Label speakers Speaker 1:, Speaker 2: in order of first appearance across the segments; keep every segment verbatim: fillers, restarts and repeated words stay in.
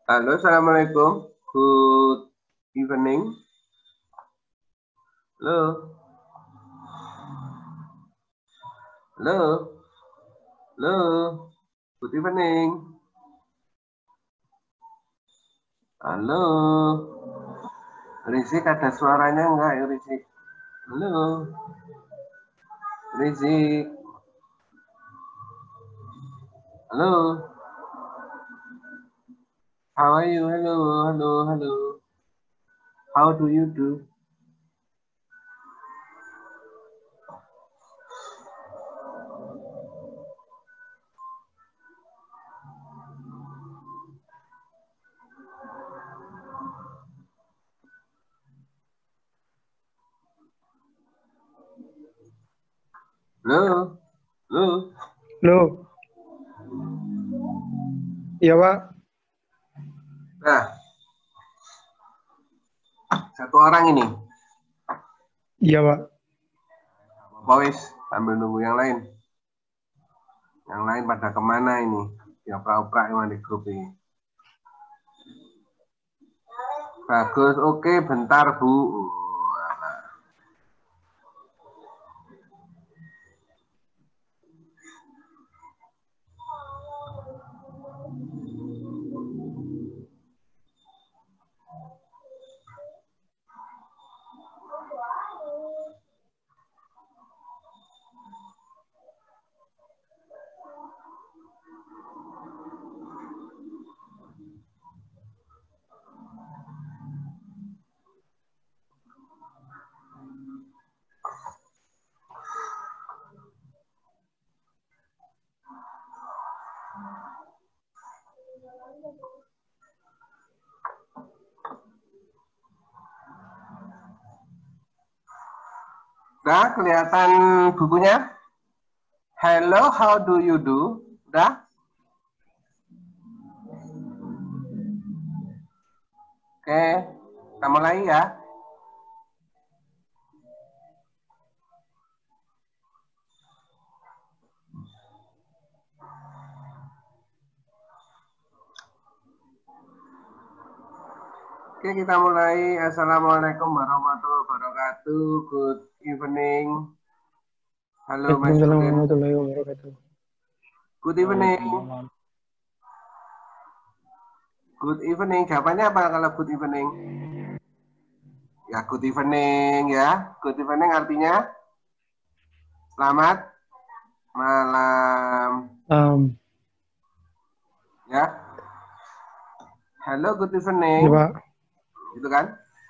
Speaker 1: Halo, assalamualaikum. Good evening. Halo. Halo. Halo. Good evening. Halo. Rizik, ada suaranya enggak ya Rizik? Halo. Rizik. Halo. How are you? Hello, hello, hello. How do you do? Halo. Halo.
Speaker 2: Halo. Iya, Pak.
Speaker 1: Nah. Satu orang ini.
Speaker 2: Iya, Pak.
Speaker 1: Pak Wis, sambil nunggu yang lain. Yang lain pada kemana ini? Yang pra-pra yang di grup ini. Bagus, oke, bentar Bu. Udah kelihatan bukunya? Hello, how do you do? Udah? Oke, kita mulai ya. Oke, kita mulai. Assalamualaikum warahmatullahi wabarakatuh. Good evening. Halo, my
Speaker 2: Waalaikumsalam
Speaker 1: student.
Speaker 2: warahmatullahi wabarakatuh.
Speaker 1: Good evening. Good evening. Jawabannya apa kalau good evening? Ya, good evening ya. Good evening artinya selamat malam.
Speaker 2: Um,
Speaker 1: Ya. Hello, good
Speaker 2: iya,
Speaker 1: evening.
Speaker 2: Pak.
Speaker 1: Gitu kan?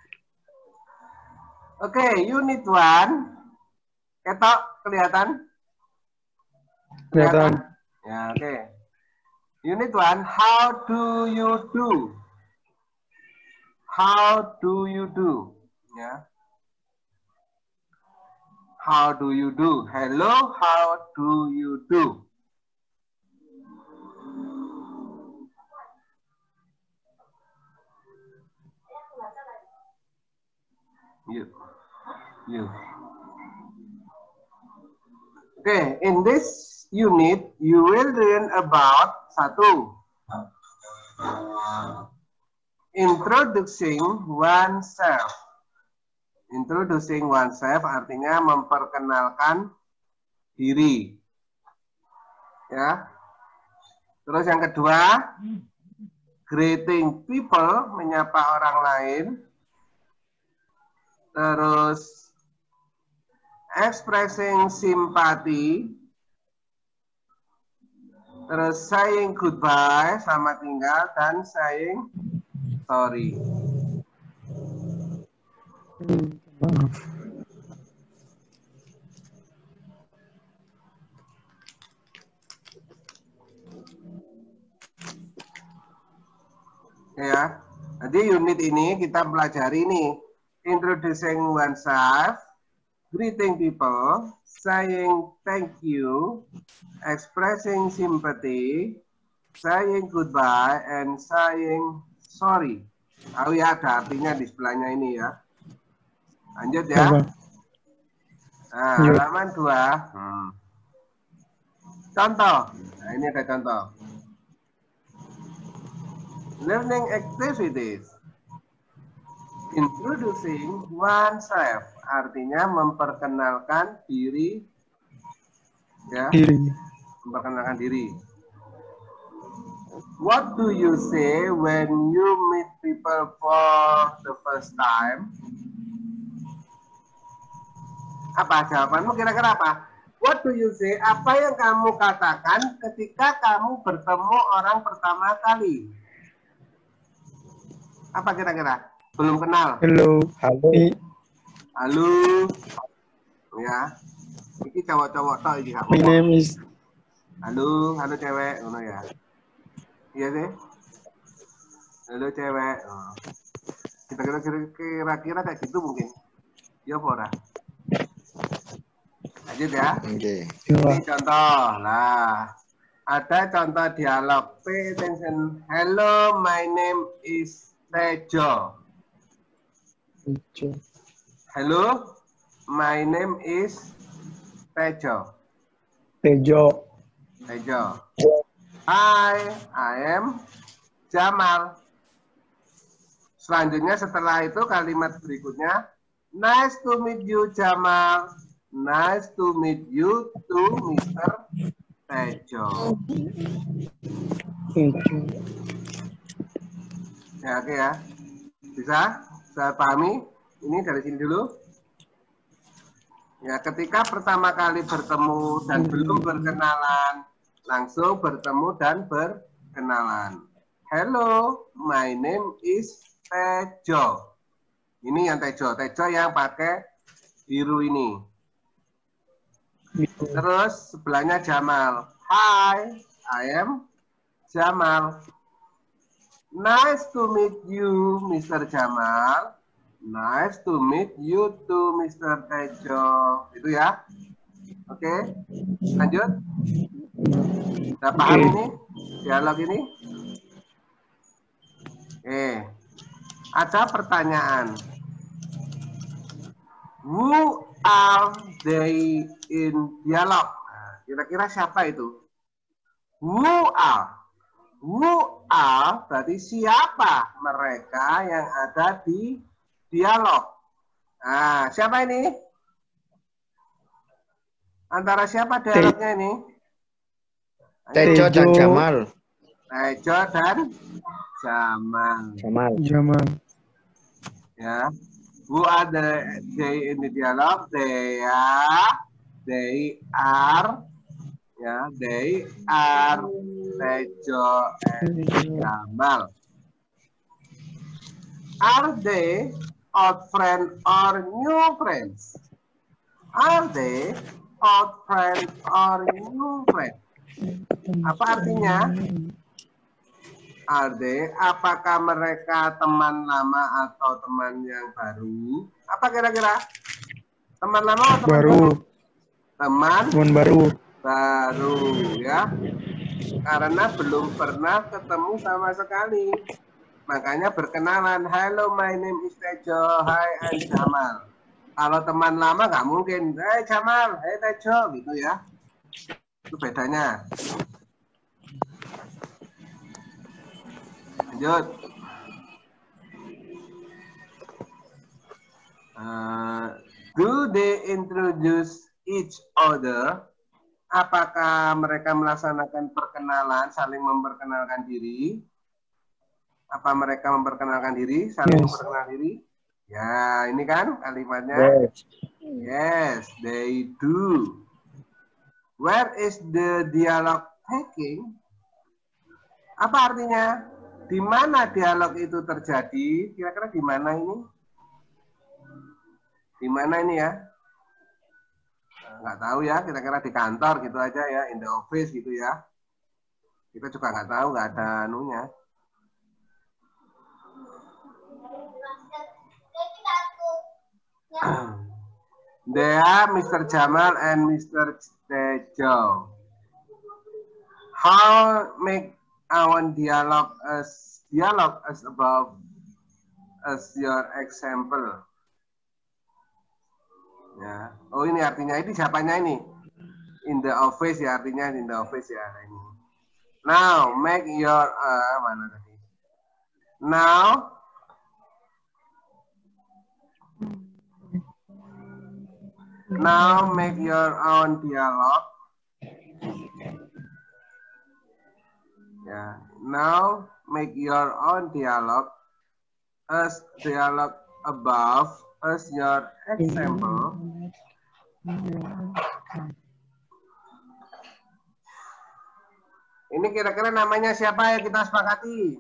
Speaker 1: Oke, okay, unit one. Ketok, kelihatan?
Speaker 2: Kelihatan.
Speaker 1: Ya, oke. Okay. Unit one, how do you do? How do you do? Ya. How do you do? Hello, how do you do? You. You. Okay, in this unit, you will learn about satu. Introducing oneself. Introducing oneself artinya memperkenalkan diri. Ya. Terus yang kedua, greeting people, menyapa orang lain. Terus expressing sympathy. Terus saying goodbye, selamat tinggal, dan saying sorry.
Speaker 2: Maaf.
Speaker 1: Ya, jadi unit ini kita pelajari nih, introducing oneself, greeting people, saying thank you, expressing sympathy, saying goodbye, and saying sorry. Tahu ya, ada artinya di sebelahnya ini ya. Lanjut ya. Nah, halaman dua. Hmm. Contoh. Nah, ini ada contoh. Learning activities. Introducing oneself. Artinya memperkenalkan diri. Ya.
Speaker 2: Diri.
Speaker 1: Memperkenalkan diri. What do you say when you meet people for the first time? Apa jawabanmu kira-kira apa? What do you say? Apa yang kamu katakan ketika kamu bertemu orang pertama kali? Apa kira-kira? Belum kenal.
Speaker 2: Hello.
Speaker 3: Halo.
Speaker 1: Halo. Ya. Ini cowok-cowok tok iki.
Speaker 2: My name is.
Speaker 1: Halo, halo cewek, ngono ya. Iya sih. Halo cewek. Oh. Kita kira-kira kayak gitu mungkin. Ya ora. Lanjut ya.
Speaker 3: Oke.
Speaker 1: Ini contoh. Nah, ada contoh dialog. Pay attention. Hello, my name is Tejo. Hello, my name is Tejo.
Speaker 2: Tejo.
Speaker 1: Tejo. Hi, I am Jamal. Selanjutnya setelah itu kalimat berikutnya. Nice to meet you, Jamal. Nice to meet you too, Mister Tejo.
Speaker 2: Tejo.
Speaker 1: Ya, oke ya. Bisa? Bisa pahami? Ini dari sini dulu. Ya, ketika pertama kali bertemu dan belum berkenalan, langsung bertemu dan berkenalan. Hello, my name is Tejo. Ini yang Tejo. Tejo yang pakai biru ini. Terus sebelahnya Jamal. Hi, I am Jamal. Nice to meet you, Mister Jamal. Nice to meet you too, Mister Tejo. Itu ya. Oke, lanjut. Sudah paham ini? Dialog ini? Eh, ada pertanyaan. Who are they in dialog? Kira-kira siapa itu? Who are? Who are berarti siapa mereka yang ada di dialog? Nah, siapa ini? Antara siapa dialognya ini?
Speaker 3: Tejo dan Jamal.
Speaker 1: Tejo dan Jamal.
Speaker 3: Jamal.
Speaker 2: Jamal.
Speaker 1: Ya. Who are the they in the dialogue? They are, they are, ya, they are Tejo and Jamal. Are they old friends or new friends? Are they old friends or new friends? Apa artinya? Are they, apakah mereka teman lama atau teman yang baru? Apa kira-kira? Teman lama atau teman baru?
Speaker 2: Baru.
Speaker 1: Teman
Speaker 2: Teman baru.
Speaker 1: Baru, ya. Karena belum pernah ketemu sama sekali. Makanya berkenalan. Hello, my name is Tejo. Hi, I'm Jamal. Kalau teman lama nggak mungkin. Hey Jamal, hey Tejo, gitu ya. Itu bedanya. Lanjut. Uh, do they introduce each other? Apakah mereka melaksanakan perkenalan, saling memperkenalkan diri? Apa mereka memperkenalkan diri, saling
Speaker 2: Yes.
Speaker 1: memperkenalkan diri? Ya, ini kan kalimatnya.
Speaker 3: Yes.
Speaker 1: Yes, they do. Where is the dialogue taking? Apa artinya? Di mana dialog itu terjadi? Kira-kira di mana ini? Di mana ini ya? Nggak tahu ya, kira-kira di kantor gitu aja ya, in the office gitu ya. Kita juga nggak tahu, nggak ada anunya. They are Mister Jamal and Mister Tejo. How make our dialogue as dialogue as above as your example? Ya. Oh ini artinya ini siapanya ini? In the office ya, artinya in the office ya ini. Now make your uh, mana tadi? Now, now make your own dialogue. Yeah. Now make your own dialogue. As dialogue above as your example. Ini kira-kira namanya siapa yang kita sepakati?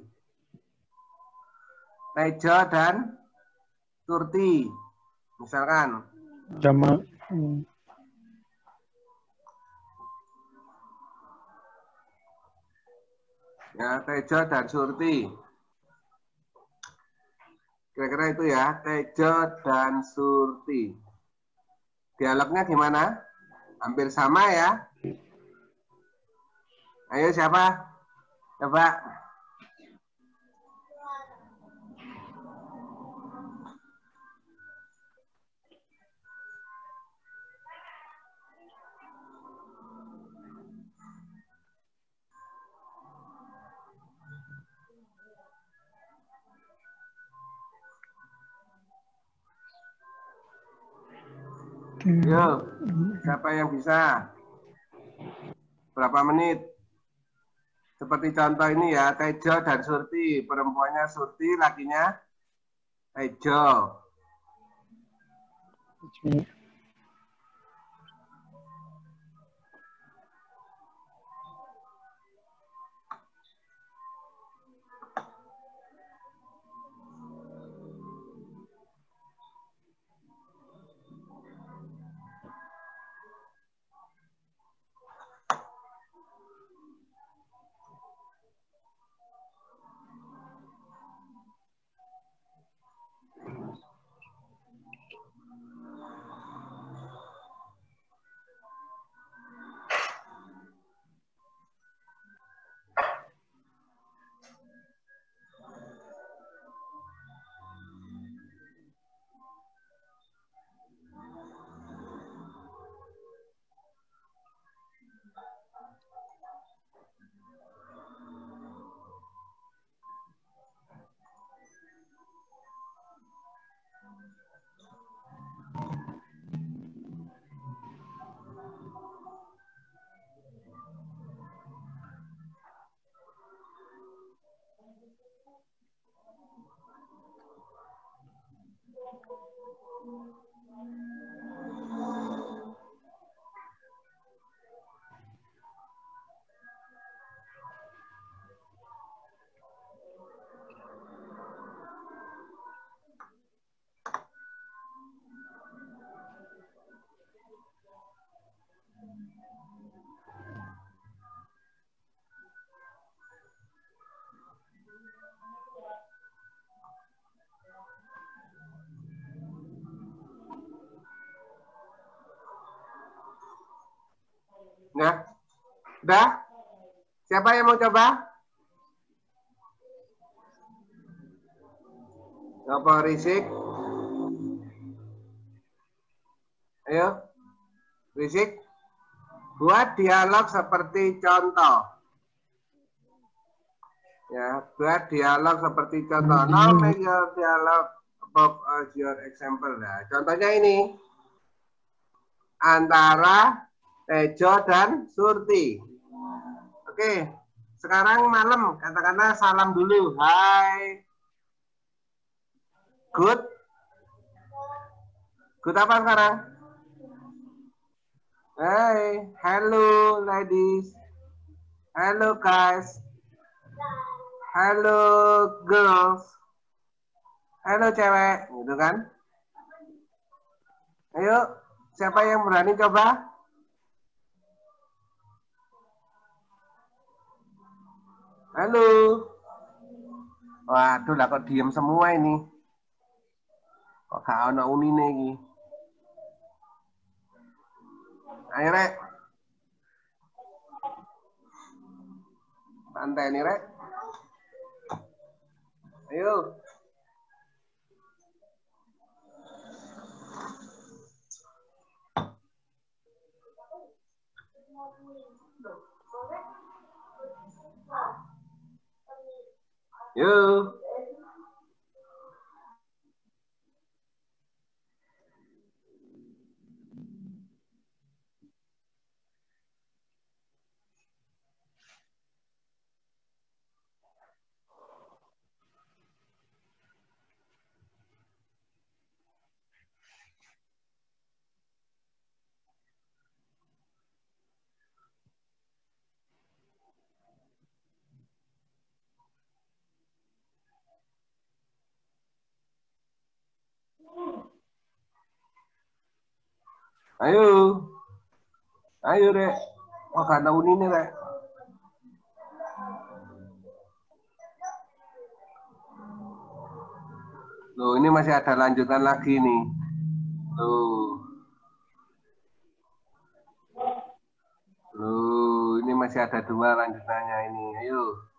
Speaker 1: Tejo dan Surti. Misalkan.
Speaker 2: Jamal.
Speaker 1: Ya, Tejo dan Surti. Kira-kira itu ya, Tejo dan Surti. Dialognya gimana? Hampir sama ya. Ayo siapa? Coba. Yo, siapa yang bisa? Berapa menit? Seperti contoh ini ya, Tejo dan Surti. Perempuannya Surti, lakinya Tejo. Nah, udah? Siapa yang mau coba? Apa Risik? Ayo, Risik. Buat dialog seperti contoh. Ya, buat dialog seperti contoh. Now make your dialog above as your example. Nah, contohnya ini. Antara Tejo dan Surti. Oke, sekarang malam. Katakanlah salam dulu. Hai. Good. Good apa sekarang? Hai. Hello ladies. Hello guys. Hello girls. Hello cewek. Gitu kan? Ayo. Siapa yang berani coba? Halo. Waduh lah kok diem semua ini. Kok gak ada unine iki. Ayo rek. Santai nih rek. Ayo. Yuk. Ayo. Ayo, Rek. Wah, gak ada uni nih, Rek. Loh, ini masih ada lanjutan lagi nih. Loh. Loh, ini masih ada dua lanjutannya ini. Ayo.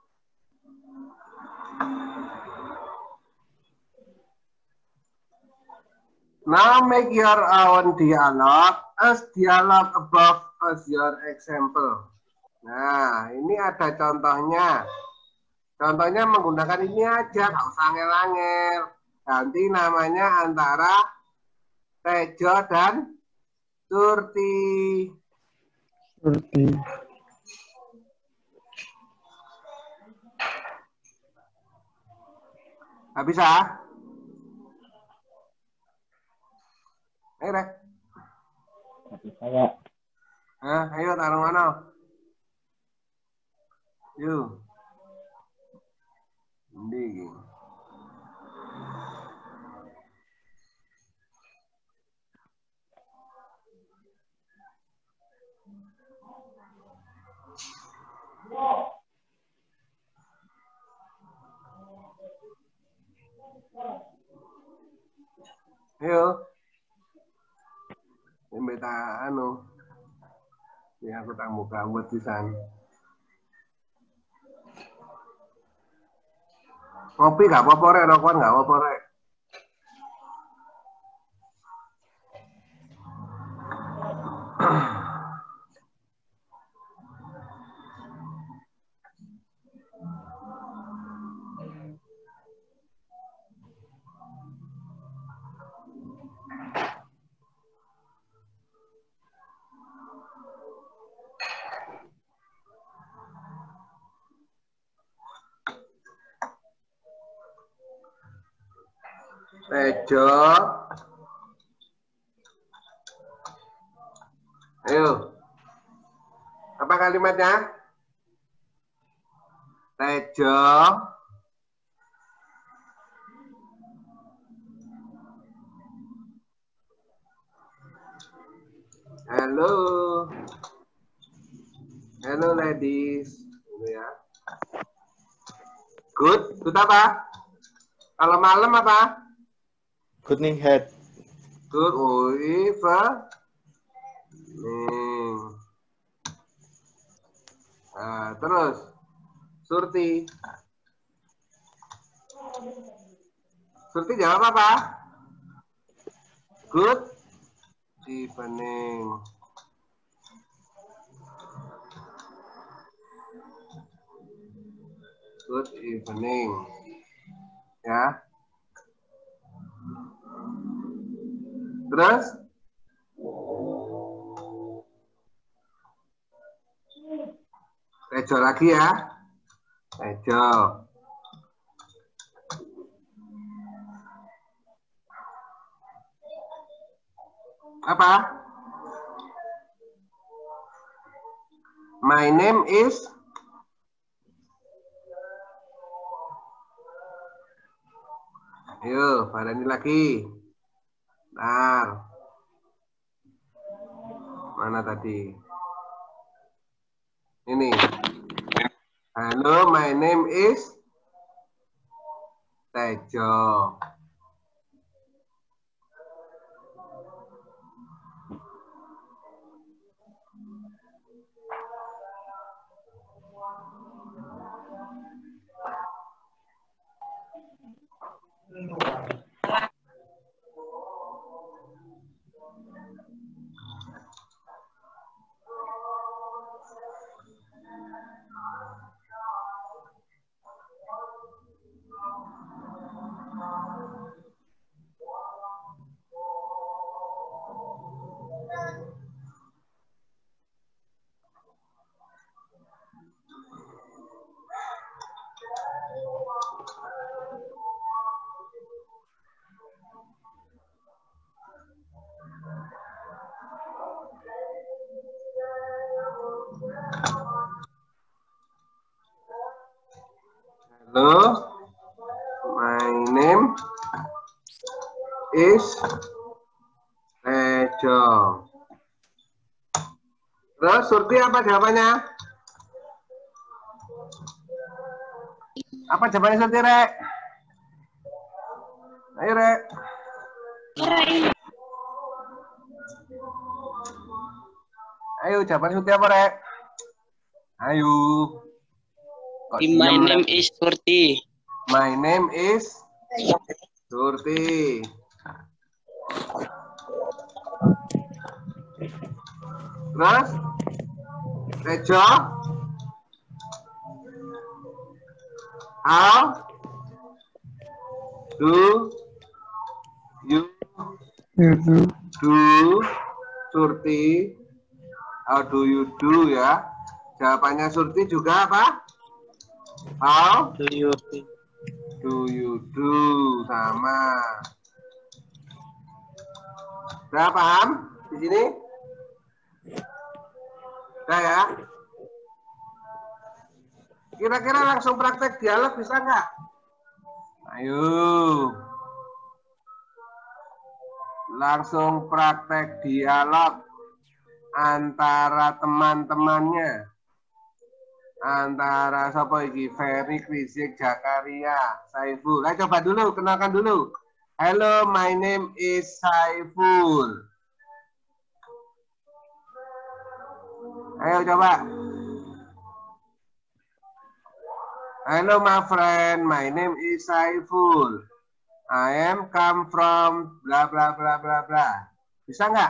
Speaker 1: Now make your own dialogue as dialogue above as your example. Nah, ini ada contohnya. Contohnya menggunakan ini aja, nggak usah angel-angel. Ganti namanya antara Tejo dan Surti.
Speaker 2: Surti.
Speaker 1: Nggak bisa? Ayo, Rek.
Speaker 3: Nggak bisa ya.
Speaker 1: Nah, ayo taruh mana? Yuk. Ini. Ayo. Ini beta anu. Ini aku tak buka buat pisan. Ngopi gak apa-apa, Rek. Rokokan gak apa-apa, Rek. Tejo. Ayo. Apa kalimatnya? Tejo. Halo. Halo ladies. Ini ya. Good. Good apa? Kalau malam apa?
Speaker 3: Good nih head.
Speaker 1: Good. Oh, Eva. Nih. Nah, terus. Surti. Surti jawab apa? Good evening. Good evening. Ya. Terus? Tejo lagi ya. Tejo. Apa? My name is Ayo, Farani lagi. Bentar. Mana tadi? Ini. Halo, my name is Tejo. Halo, my name is Tejo. Terus Surti apa jawabannya? Apa jawabannya Surti, Rek? Ayo, Rek. Ayo, jawaban Surti apa, Rek? Ayo. Kok
Speaker 4: My
Speaker 1: diem,
Speaker 4: name
Speaker 1: Rek?
Speaker 4: is Surti.
Speaker 1: My name is Surti. Terus? Tejo? How do you
Speaker 2: Yudu.
Speaker 1: do Surti? How do you do ya? Jawabannya Surti juga apa? How
Speaker 4: Do you
Speaker 1: do you do? Sama. Udah paham di sini? Udah ya? Kira-kira langsung praktek dialog bisa nggak? Ayo. Langsung praktek dialog antara teman-temannya. Antara siapa iki? Ferry, Krizik, Jakaria, Saiful. Ayo coba dulu, kenalkan dulu. Hello, my name is Saiful. Ayo coba. Hello, my friend. My name is Saiful. I am come from bla bla bla bla bla. Bisa nggak?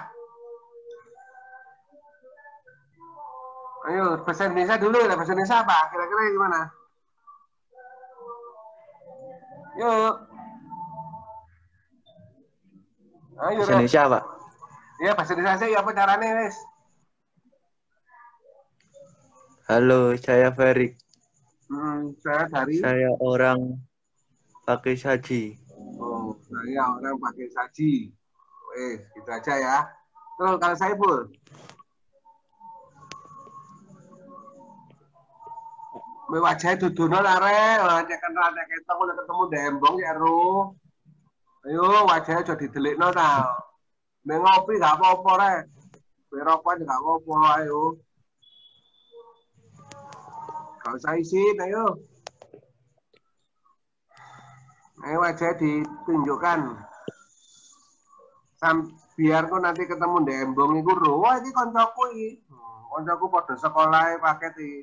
Speaker 1: Ayo, bahasa Indonesia dulu ya. Bahasa Indonesia apa? Kira-kira gimana? Yuk. Ayo,
Speaker 3: Bahasa
Speaker 1: Rek.
Speaker 3: Indonesia, Pak.
Speaker 1: Ya, bahasa Indonesia sih apa caranya, Wes?
Speaker 3: Halo, saya Ferry.
Speaker 1: Hmm, saya dari
Speaker 3: Saya orang pakai saji.
Speaker 1: Oh, saya orang pakai saji. Wes, gitu aja ya. Terus kalau Saiful? Me wajahnya dudunan are, cek kenal cek ketok udah ketemu dembong ya ro. Ayo wajahnya jadi didelikno ta. Me ngopi gak apa-apa rek. Me rokok gak apa-apa ayo. Kalau saya isin ayo. Ayo wajahnya ditunjukkan. Sam biar kok nanti ketemu dembong iku ro. Wah iki koncoku iki. Koncoku padha sekolah paket iki.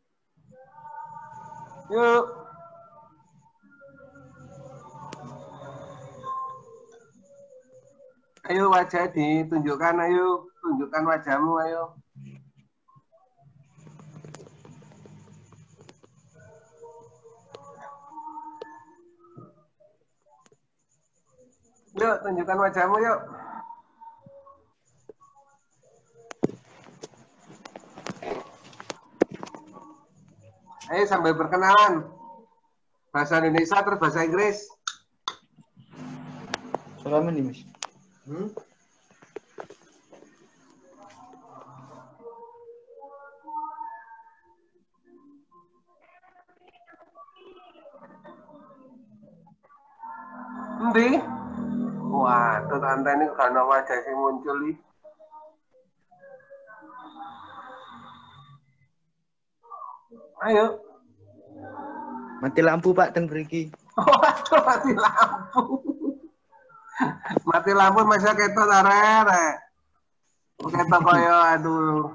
Speaker 1: Yuk. Ayo wajah ditunjukkan, ayo. Tunjukkan wajahmu, ayo. Yuk, tunjukkan wajahmu, yuk. Ayo sambil berkenalan. Bahasa Indonesia terus bahasa Inggris.
Speaker 3: Selama nih, Mas.
Speaker 1: Hmm? Endi? Waduh, tante ini karena wajah sing muncul iki. Ayo.
Speaker 3: Mati lampu, Pak, teng mriki.
Speaker 1: Waduh, mati lampu. Mati lampu masih ketok arek. Ketok koyo aduh.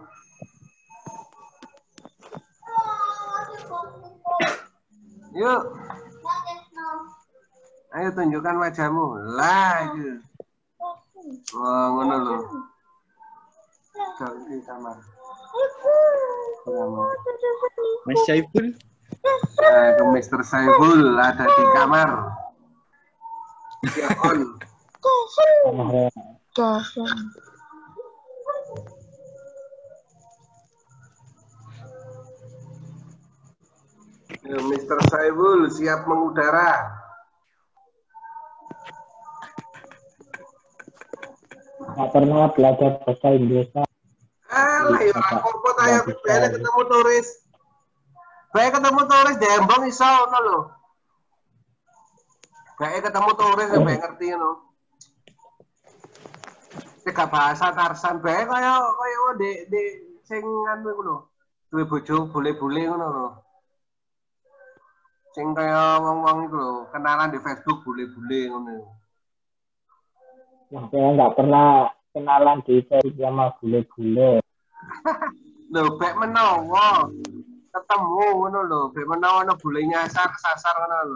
Speaker 1: Yuk. Ayo tunjukkan wajahmu. Lah, itu. Oh, ngono lho. Ganti kamar.
Speaker 3: Mas Saiful.
Speaker 1: Nah, itu mister Saiful ada di kamar. Siap on. Ya, mister Saiful siap mengudara.
Speaker 5: Nggak pernah belajar bahasa Inggris.
Speaker 1: Alah, ya apa ayo bele ketemu turis. Baik ketemu turis dembong iso ngono lho. Baik ketemu turis ya baik ngerti ngono. Tiga bahasa Tarsan baik kaya kaya di di sing anu iku lho. Duwe bojo bule-bule ngono lho. Sing kaya wong-wong iku lho, kenalan di Facebook bule-bule ngono.
Speaker 5: Nah, saya nggak pernah kenalan di Facebook sama bule-bule.
Speaker 1: Lho, bek menawa ketemu ngono lho, bek menawa ana bule nyasar kesasar ngono lho.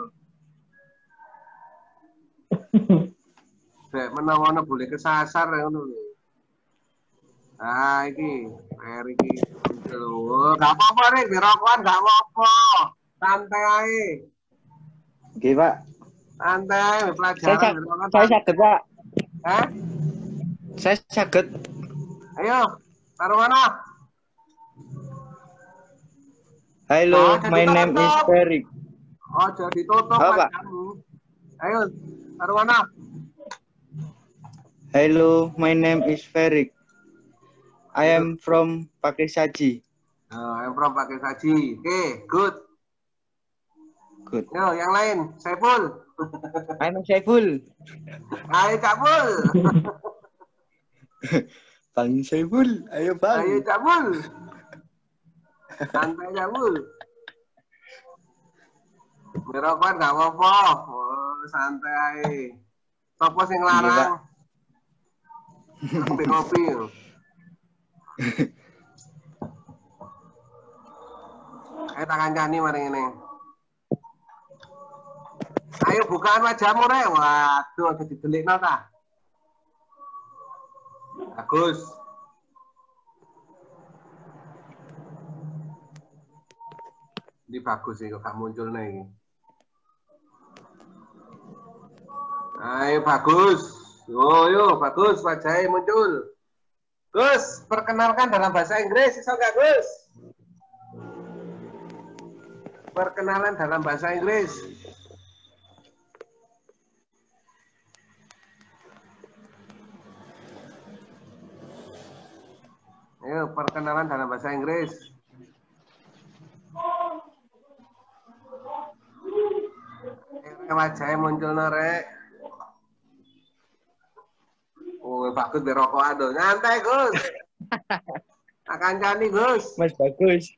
Speaker 1: Bek menawa ana bule kesasar ngono lho. Ah, iki, R iki. Lho, gak apa-apa Rik, dirokokan gak apa-apa. Santai ae.
Speaker 3: Oke, Pak.
Speaker 1: Santai,
Speaker 3: Saya,
Speaker 1: pelajaran
Speaker 3: sa-
Speaker 1: dirokokan.
Speaker 3: saya sakit, Pak.
Speaker 1: Hah?
Speaker 3: Saya sakit.
Speaker 1: Ayo, taruh mana?
Speaker 3: Halo,
Speaker 1: Oh, jadi
Speaker 3: my name is
Speaker 1: tutup.
Speaker 3: Ferry.
Speaker 1: Oh, jadi tutup
Speaker 3: Apa, Pak?
Speaker 1: pelajaranmu. Ayo, taruh mana?
Speaker 3: Hello, my name is Ferry. I am from Pakesaji.
Speaker 1: Oh, yang from pakai saji. Oke, good.
Speaker 3: Good.
Speaker 1: Yo, yang lain, Saiful.
Speaker 3: I'm Saiful.
Speaker 1: Ayo, Cabul.
Speaker 3: Bang Saiful, ayo
Speaker 1: Ayo,
Speaker 3: Bang.
Speaker 1: Cabul. Santai, Cabul. Ngerokokan gak apa-apa. Oh, santai. Sopo sing larang? Kopi-kopi. Ayo tak kancani mari ngene. Ayo bukaan wajahmu rek. Waduh, aja didelikno ta. Bagus. Ini bagus sih kok gak muncul nih. Ayo bagus. Yo yo bagus wajahnya muncul. Gus, perkenalkan dalam bahasa Inggris, bisa nggak Gus? Perkenalan dalam bahasa Inggris. Ayo, perkenalan dalam bahasa Inggris. Ayo, wajahnya muncul norek. Oh, bagus berokok aduh. Nyantai, Gus. Akan cani, Gus.
Speaker 3: Mas bagus.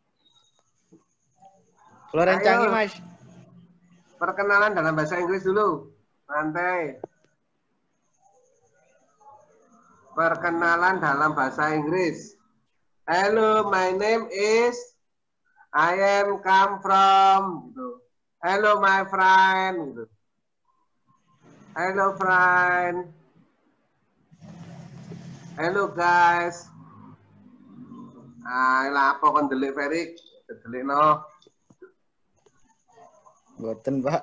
Speaker 3: Keluaran
Speaker 1: Ayo.
Speaker 3: canggih, Mas.
Speaker 1: Perkenalan dalam bahasa Inggris dulu. Santai. Perkenalan dalam bahasa Inggris. Hello, my name is I am come from gitu. Hello, my friend gitu. Hello, friend. Hello, guys. Ah, lah apa kon delik Ferik? Delik no.
Speaker 3: Boten, Pak.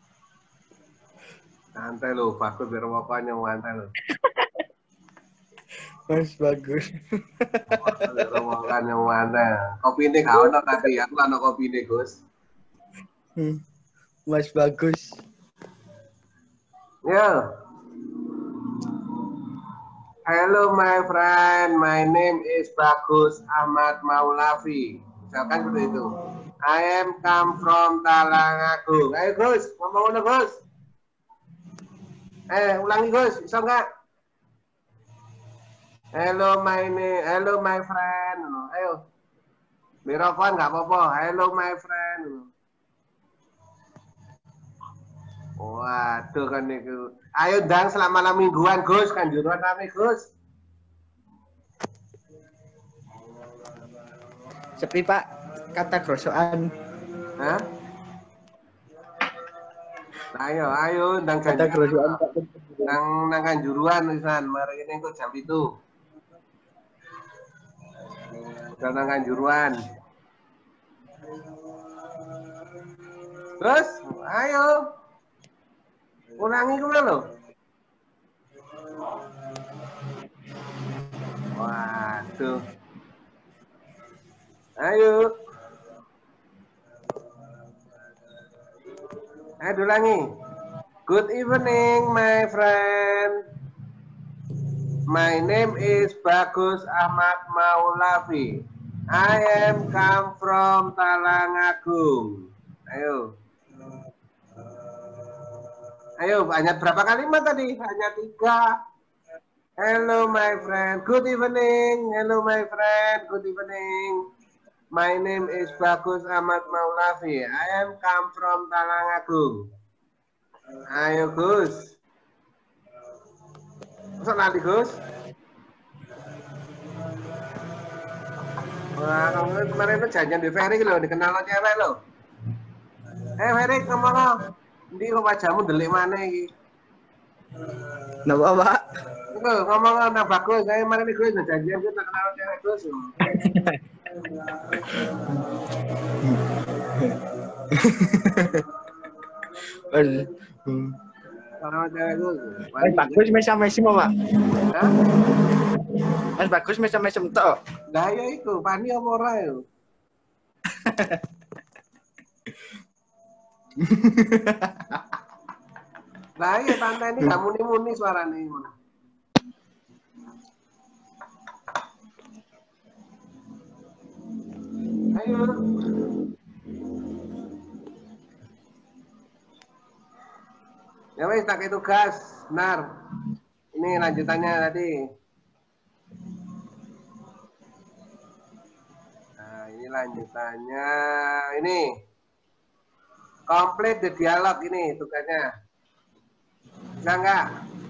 Speaker 1: Santai lo, bagus biar wapanya santai lo.
Speaker 3: Mas bagus.
Speaker 1: Biar wapanya santai. Kopi ini gak ono tapi aku lah no kopi ini, Gus.
Speaker 3: Hmm. Mas bagus.
Speaker 1: Yo. Hello my friend, my name is Bagus Ahmad Maulavi. Misalkan seperti itu. I am come from Talangagung. Ayo Gus, ngomong ngono Gus. Eh, ulangi Gus, bisa enggak? Hello my name, hello my friend. Ayo. Mikrofon enggak apa-apa. Hello my friend. Waduh kan itu. Ayo dang selama malam mingguan Gus, kan juruan rame Gus.
Speaker 3: Sepi Pak, kata grosokan.
Speaker 1: Hah? Ayo, ayo dang
Speaker 3: Kata
Speaker 1: janjian.
Speaker 3: grosokan Pak.
Speaker 1: Nang nang kanjuruan pisan, mari ini kok jam itu. Udah nang kanjuruan. Gus, ayo. Ulangi kemana lo? Waduh. Ayo. Ayo ulangi. Good evening, my friend. My name is Bagus Ahmad Maulavi. I am come from Talangagung. Ayo. Ayo, hanya berapa kalimat tadi? Hanya tiga. Hello my friend, good evening. Hello my friend, good evening. My name is Bagus Ahmad Maulafi. I am come from Talangagung. Ayo Gus. Masuk nanti Gus. Wah, kamu kemarin itu janjian di Ferry loh, dikenal lo cewek lo. Eh Ferry, ngomong lo. Nanti kok wajahmu delik mana ini?
Speaker 3: Napa, Pak?
Speaker 1: Itu ngomong lo, nah Bagus. Saya kemarin ini Gus, janjian kita kenal lo cewek Gus. Kenal cewek Gus.
Speaker 3: Mas Bagus mesam-mesem, Pak.
Speaker 1: Hah?
Speaker 3: Mas Bagus mesam-mesem tok.
Speaker 1: Lah ya iku, pani apa ora yo? Lah iya tante ini gak muni-muni suaranya. Ayo. Ya wis tak tugas, Nar. Ini lanjutannya tadi. Nah, ini lanjutannya ini. Complete the dialog ini tugasnya. Bisa enggak?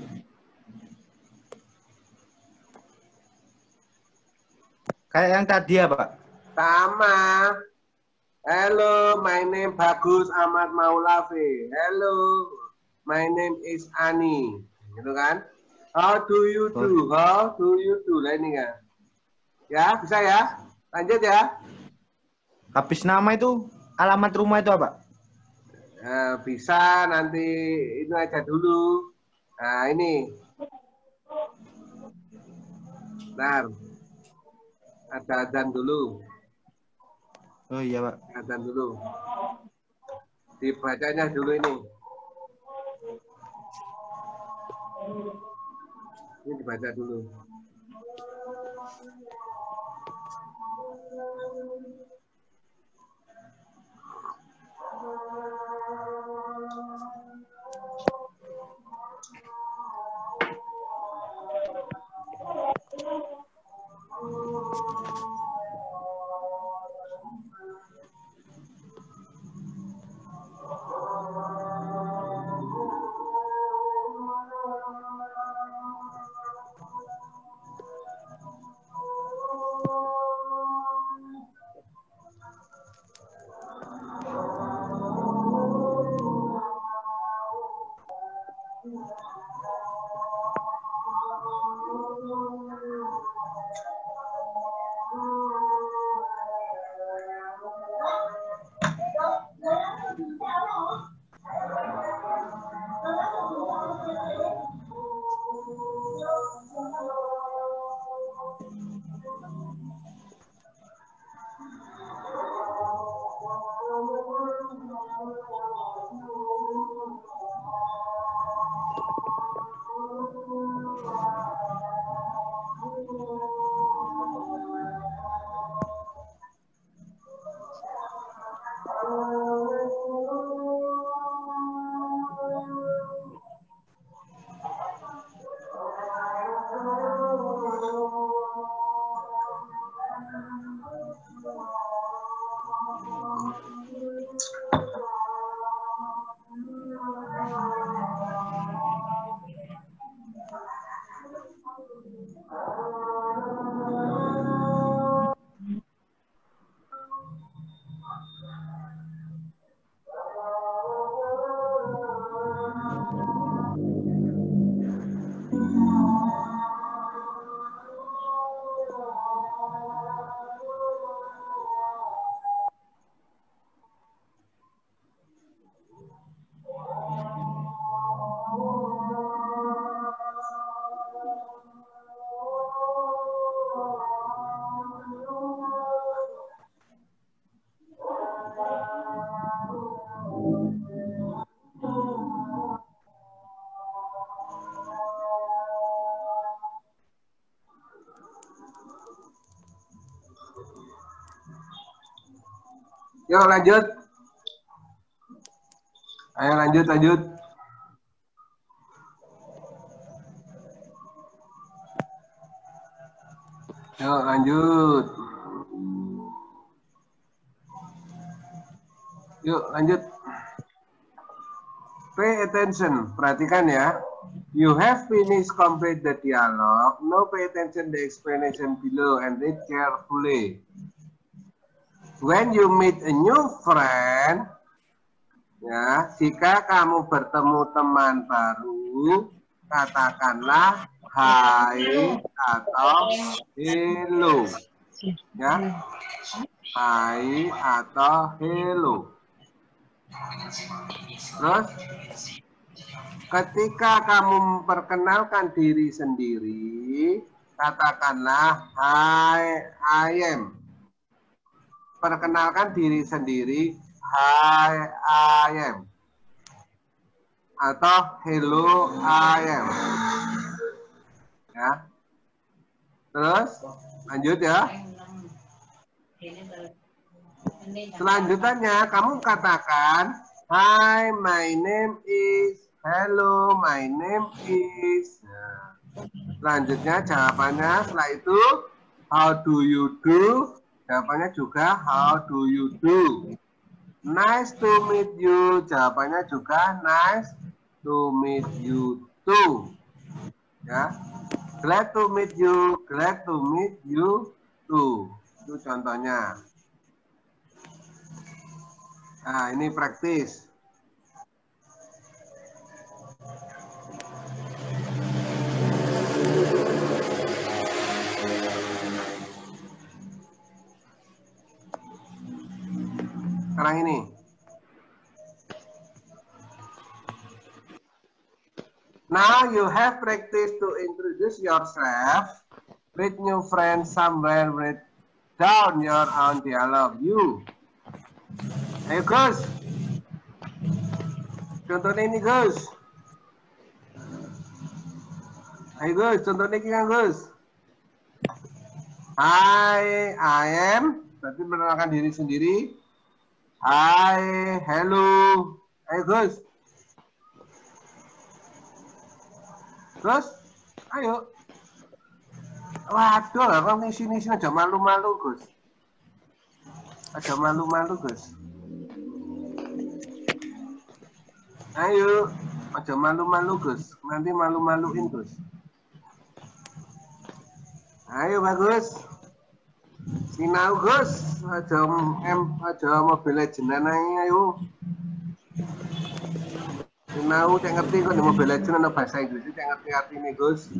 Speaker 3: Kayak yang tadi ya, Pak?
Speaker 1: Sama. Hello, my name Bagus Ahmad Maulafi. Hello, my name is Ani. Gitu kan? How do you do? How do you do? Lah ini kan. Ya, bisa ya? Lanjut ya.
Speaker 3: Habis nama itu alamat rumah itu apa?
Speaker 1: Nah, bisa nanti itu aja dulu. Nah, ini. Bentar. Ada adzan dulu.
Speaker 3: Oh iya, Pak.
Speaker 1: Adzan dulu. Dibacanya dulu ini. Ini dibaca dulu. Yuk lanjut. Ayo lanjut lanjut. Yuk lanjut. Yuk lanjut. Pay attention, perhatikan ya. You have finished complete the dialogue. Now pay attention the explanation below and read carefully. When you meet a new friend, ya, jika kamu bertemu teman baru, katakanlah hai atau hello, ya, hai atau hello. Terus, ketika kamu memperkenalkan diri sendiri, katakanlah hai, I am. Perkenalkan diri sendiri, hi, I am. Atau hello, I am. Ya. Terus, lanjut ya. Selanjutnya, kamu katakan, hi, my name is, hello, my name is. Nah. Selanjutnya, jawabannya setelah itu, how do you do? Jawabannya juga how do you do. Nice to meet you. Jawabannya juga nice to meet you too. Ya. Glad to meet you. Glad to meet you too. Itu contohnya. Nah, ini praktis. Sekarang ini. Now you have practiced to introduce yourself. With new friends somewhere, write down your own dialogue. You. Ayo Gus. Contohnya ini Gus. Ayo Gus, contohnya ini kan Gus. Hi, I am. Berarti mengenalkan diri sendiri. Hai, hello. Ayo Gus. Gus, ayo. Waduh, kok ngisi-ngisi aja malu-malu Gus. Aja malu-malu Gus. Ayo, aja malu-malu Gus. Nanti malu-maluin Gus. Ayo bagus. Sinau Gus, aja em aja Mobile Legends ayo. Sinau cek ngerti kok di Mobile Legends ana bahasa Inggris cek ngerti artine Gus.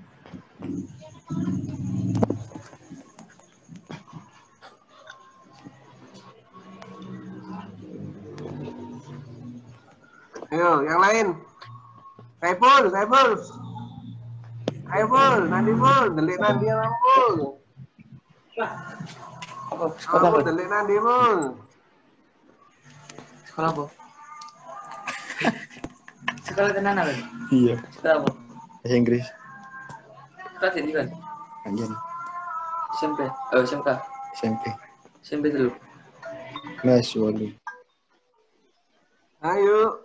Speaker 1: Ayo, yang lain. Saiful, Saiful. Saiful, nanti Ful, delik nanti Ful.
Speaker 4: Oh, sekolah
Speaker 1: Aku
Speaker 4: apa?
Speaker 1: delik nanti Ful.
Speaker 4: Sekolah apa? Sekolah tenan apa?
Speaker 3: Iya.
Speaker 4: Sekolah apa?
Speaker 3: Bahasa Inggris.
Speaker 4: Kelas ini kan?
Speaker 3: Anjir.
Speaker 4: S M P. Oh, S M K.
Speaker 3: S M P.
Speaker 4: S M P dulu.
Speaker 3: Kelas walu.
Speaker 1: Ayo.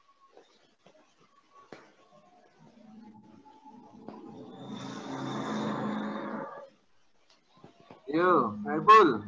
Speaker 1: Yo, Saiful.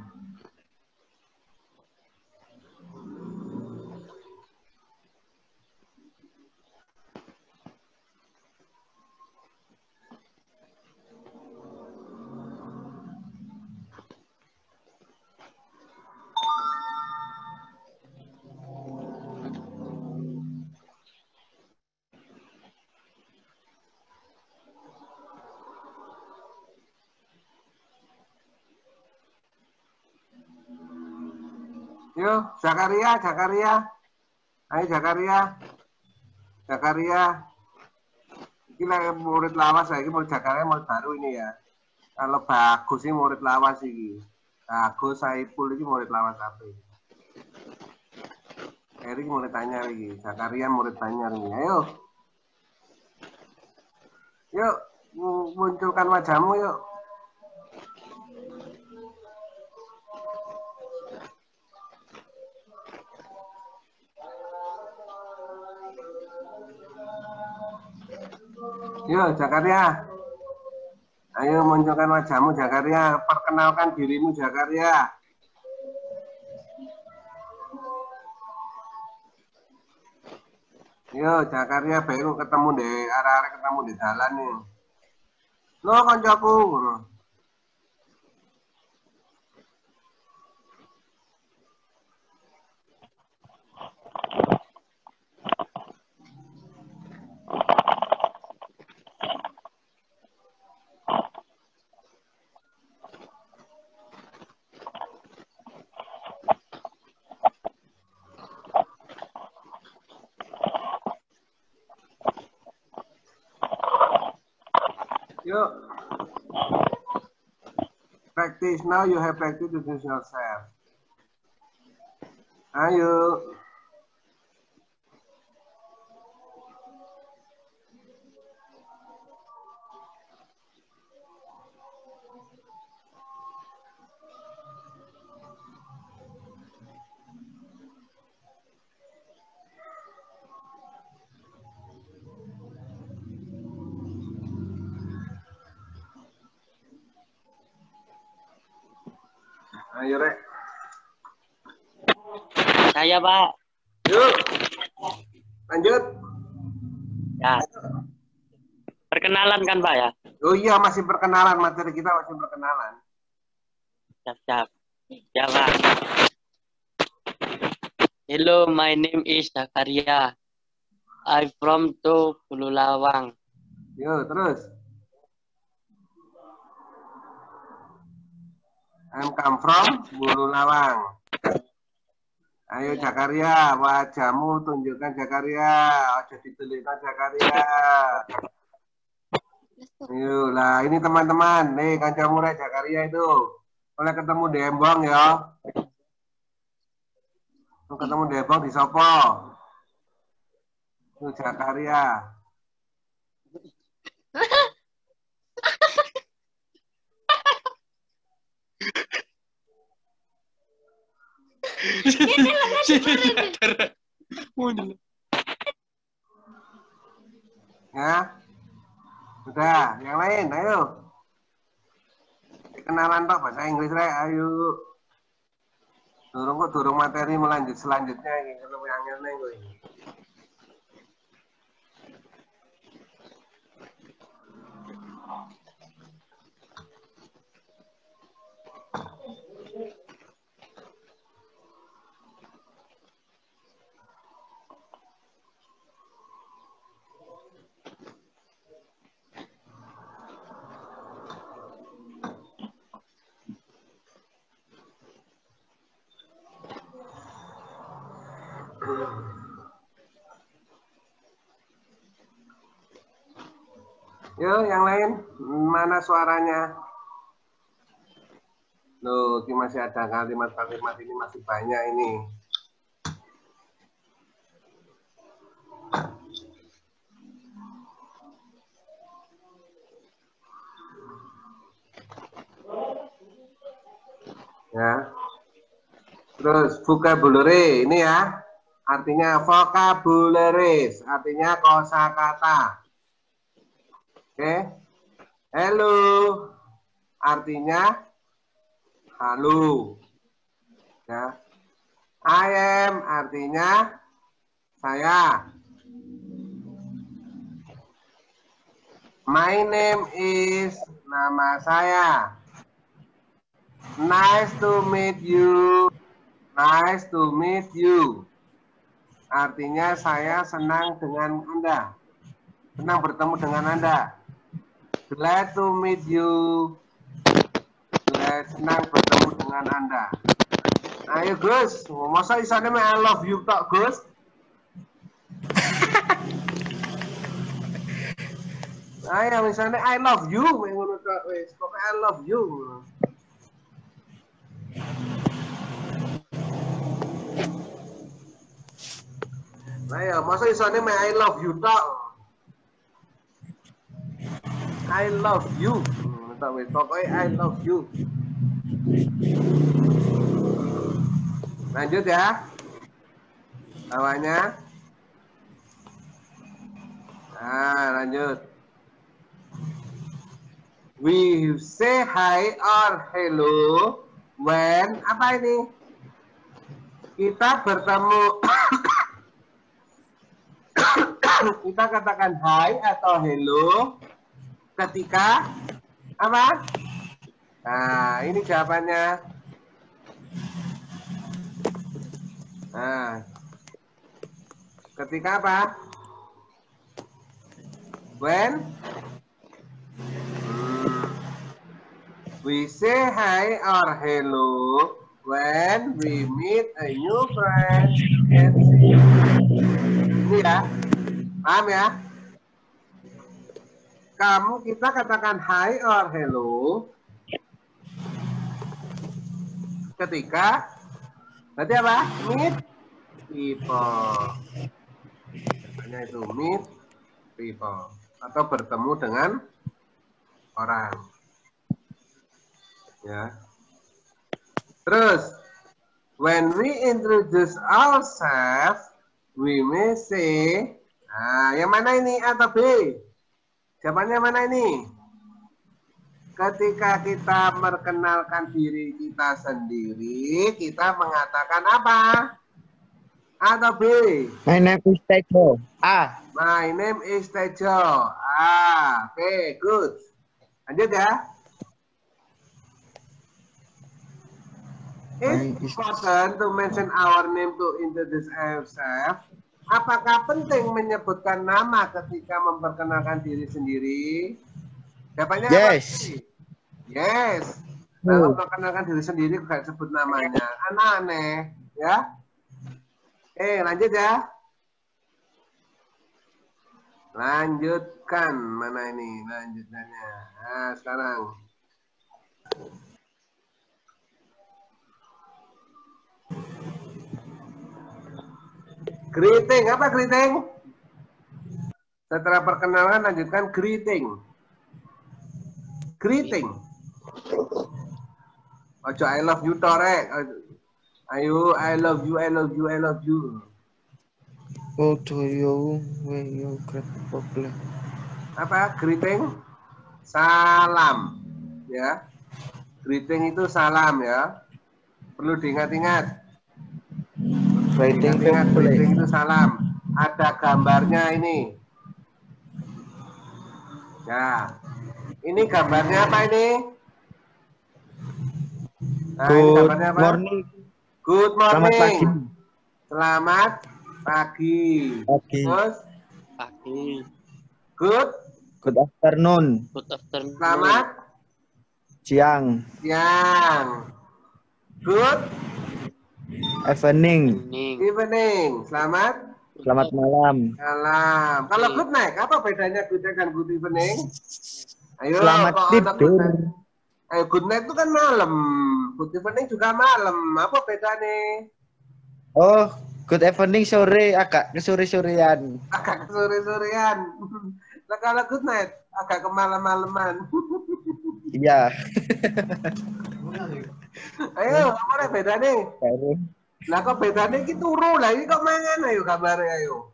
Speaker 1: Yo, Zakaria, Zakaria. Ayo Zakaria. Zakaria. Ini lagi murid lawas lagi, murid Zakaria murid baru ini ya. Kalau bagus ini murid lawas ini. Bagus Saiful ini murid lawas apa ini? Erik murid tanya lagi. Zakaria murid tanya lagi. Ayo. Yuk, munculkan wajahmu yuk. Yo, Zakaria. Ayo munculkan wajahmu Zakaria, perkenalkan dirimu Zakaria. Yo Zakaria baru ketemu deh, arah-arah ketemu di jalan nih. Lo koncoku. Yuk. Practice now, you have practice to do yourself. Ayo. Ayo, Rek.
Speaker 6: Saya, Pak.
Speaker 1: Yuk. Lanjut.
Speaker 6: Ya. Perkenalan kan, Pak, ya?
Speaker 1: Oh iya, masih perkenalan. Materi kita masih perkenalan.
Speaker 6: Siap-siap. Ya, Pak. Hello, my name is Zakaria. I'm from to Bululawang.
Speaker 1: Yuk, terus. I'm come from Bululawang. Ayo Zakaria, wajahmu tunjukkan Zakaria. Wajah dituliskan Zakaria. Ayo lah, ini teman-teman. Nih kancamu Rek Zakaria itu. Oleh ketemu di Embong ya. Ketemu di Embong di Sopo. Itu Zakaria. Ya, sudah. Yang lain, ayo. Kenalan Pak bahasa Inggris Rek, ayo. Durung kok durung materi melanjut selanjutnya ini kalau yang ini gue. Yo, yang lain, mana suaranya? Loh, ini masih ada kalimat-kalimat ini masih banyak ini. Ya. Terus vocabulary ini ya. Artinya vocabularies, artinya kosakata. Oke. Hello. Artinya halo. Ya. I am artinya saya. My name is nama saya. Nice to meet you. Nice to meet you. Artinya saya senang dengan Anda. Senang bertemu dengan Anda. Glad to meet you. Glad senang bertemu dengan Anda. Ayo Gus, masa isane I love you tok Gus? Ayo misalnya I love you, ngono tok wis. Pokoke I love you. Ayo, masa isane I love you tok? I love you. Tak wis pokoke I love you. Lanjut ya. Bawahnya. Nah, lanjut. We say hi or hello when apa ini? Kita bertemu kita katakan hi atau hello ketika apa? Nah, ini jawabannya. Nah, ketika apa? When hmm, we say hi or hello when we meet a new friend. Ini ya, paham ya? Kamu kita katakan hi or hello ketika berarti apa? Meet people. Hanya itu meet people atau bertemu dengan orang. Ya. Terus when we introduce ourselves, we may say, nah, yang mana ini A atau B? Jawabannya mana ini? Ketika kita memperkenalkan diri kita sendiri, kita mengatakan apa? A atau B?
Speaker 3: My name is Tejo. A.
Speaker 1: My name is Tejo. Ah, oke, okay, good. Lanjut ya. It's important to mention our name to introduce ourselves. Apakah penting menyebutkan nama ketika memperkenalkan diri sendiri? Jawabannya
Speaker 3: Yes.
Speaker 1: Apa? Yes. Kalau memperkenalkan diri sendiri gak sebut namanya, aneh-aneh, ya. Oke, lanjut ya. Lanjutkan, mana ini lanjutannya? Nah, sekarang. Greeting, apa greeting? Setelah perkenalan lanjutkan greeting. Greeting. Ojo I love you torek. Ayo I love you, I love you, I love you.
Speaker 3: Go to you when you get problem.
Speaker 1: Apa? Greeting? Salam. Ya. Greeting itu salam ya. Perlu diingat-ingat.
Speaker 3: Greeting
Speaker 1: Ingat,
Speaker 3: people.
Speaker 1: greeting itu salam. Ada gambarnya ini. Ya. Ini gambarnya apa ini? Nah, ini
Speaker 3: Good
Speaker 1: gambarnya apa?
Speaker 3: morning.
Speaker 1: Good
Speaker 3: Selamat
Speaker 1: morning.
Speaker 3: pagi.
Speaker 1: Selamat pagi.
Speaker 3: Pagi.
Speaker 1: Terus
Speaker 6: Pagi.
Speaker 1: good.
Speaker 3: Good afternoon.
Speaker 6: Good afternoon.
Speaker 1: Selamat
Speaker 3: Siang.
Speaker 1: siang. Good
Speaker 3: Evening.
Speaker 6: Evening.
Speaker 1: evening. Selamat
Speaker 3: Selamat malam.
Speaker 1: malam. Kalau good night, apa bedanya good night dan good evening? Ayo,
Speaker 3: Selamat
Speaker 1: kok ada good
Speaker 3: tidur.
Speaker 1: night? Ayo, good night itu kan malam. Good evening juga malam. Apa bedanya?
Speaker 3: Oh, good evening sore agak kesore-sorean.
Speaker 1: Agak sore-sorean. Nah, kalau good night, agak kemalam-malaman.
Speaker 3: Iya.
Speaker 1: Ayo, apa beda nih?
Speaker 3: Baru.
Speaker 1: Lah kok bedanya iki turu lah, ini kok mangan ayo kabare ayo.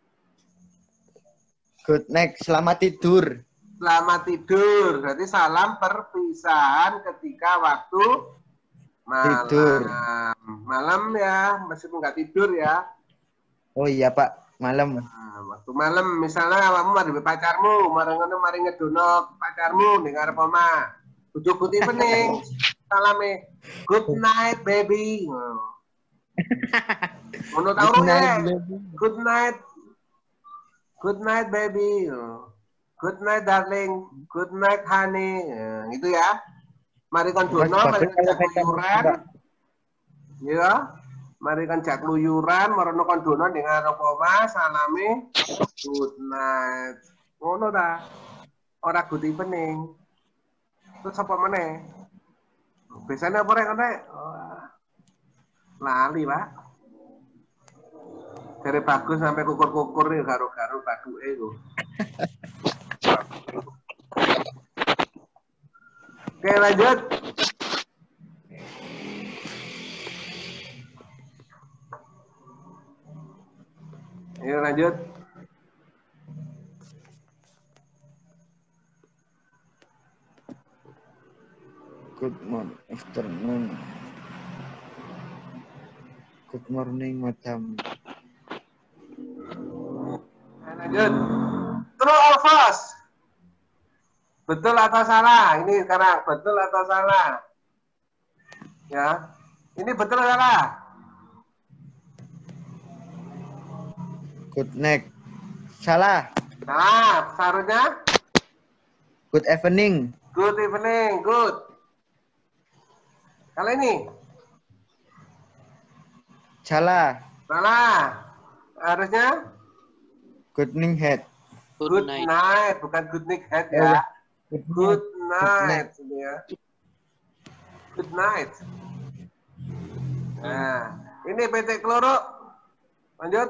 Speaker 3: Good night, selamat tidur.
Speaker 1: Selamat tidur. Berarti salam perpisahan ketika waktu malam.
Speaker 3: Tidur.
Speaker 1: Malam ya, meskipun nggak tidur ya.
Speaker 3: Oh iya Pak, malam.
Speaker 1: Nah, waktu malam misalnya kamu mari pacarmu, mari ngono mari ngedono pacarmu ning arep omah. Bujuk putih pening. Salame. Good night baby. Ngono tau
Speaker 3: Good night,
Speaker 1: ya.
Speaker 3: baby.
Speaker 1: Good night. Good night baby. Good night darling. Good night honey. Ya, gitu ya. Mari kan dono, mari kan jak luyuran. Ya. Mari kan jak luyuran, marono kon dono ning arep omah, salame. Good night. Ngono ta. Ora good evening. Terus apa meneh? Biasanya apa rek nek? Lali, Pak. Dari bagus sampai kukur-kukur nih garu-garu baduke lho. Oke, lanjut. Ayo lanjut.
Speaker 3: Good morning, afternoon. Good morning, madam.
Speaker 1: Lanjut. True or false? Betul atau salah? Ini sekarang betul atau salah? Ya. Ini betul atau salah?
Speaker 3: Good night. Salah.
Speaker 1: Salah. Seharusnya
Speaker 3: Good evening.
Speaker 1: good evening. Good. Kalau ini
Speaker 3: Salah.
Speaker 1: salah. Harusnya
Speaker 3: Good evening head.
Speaker 6: Good,
Speaker 1: good
Speaker 6: night.
Speaker 1: night, bukan good night head
Speaker 3: Eh,
Speaker 1: ya.
Speaker 3: Good
Speaker 1: Good
Speaker 3: night.
Speaker 1: night, ini ya. Good night. Nah, ini P T Kloro. Lanjut.